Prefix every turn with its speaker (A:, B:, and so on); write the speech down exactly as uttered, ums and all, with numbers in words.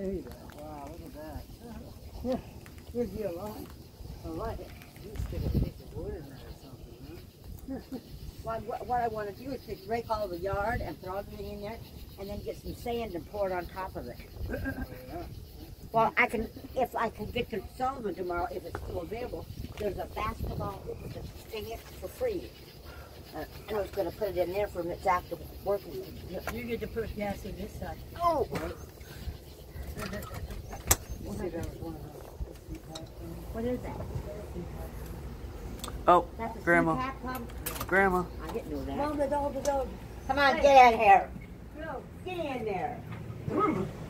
A: There you go. Wow, look at that. Yeah, gives you a line. I like it. You stick a piece of wood in there or something, huh?
B: Well, what, what I want to do is just rake all the yard and throw everything in there, and then get some sand and pour it on top of it.
A: Oh, yeah.
B: Well, I can, if I can get to Sullivan tomorrow, if it's still available, there's a basketball thing for free. Uh, I was going to put it in there for when it's active working.
C: You get to put gas in this side.
B: Oh!
A: You see, that was one of those C-pack things.
B: What is that?
D: Oh,
B: That's a
D: Grandma.
B: C-pack pump?
D: Grandma.
B: I didn't know that.
C: Mom, the dog, the dog.
B: Come on, get in here.
C: Go.
B: Get in there.